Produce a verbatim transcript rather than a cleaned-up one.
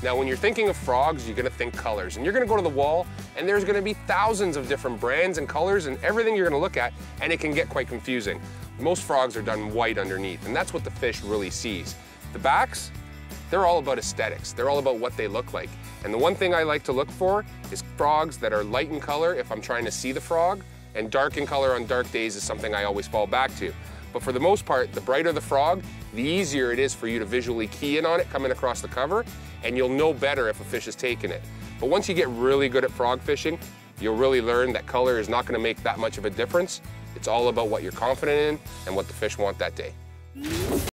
Now, when you're thinking of frogs, you're gonna think colors, and you're gonna go to the wall, and there's gonna be thousands of different brands and colors and everything you're gonna look at, and it can get quite confusing. Most frogs are done white underneath, and that's what the fish really sees. The backs, they're all about aesthetics. They're all about what they look like. And the one thing I like to look for is frogs that are light in color if I'm trying to see the frog, and dark in color on dark days is something I always fall back to. But for the most part, the brighter the frog, the easier it is for you to visually key in on it coming across the cover, and you'll know better if a fish is taking it. But once you get really good at frog fishing, you'll really learn that color is not gonna make that much of a difference. It's all about what you're confident in and what the fish want that day.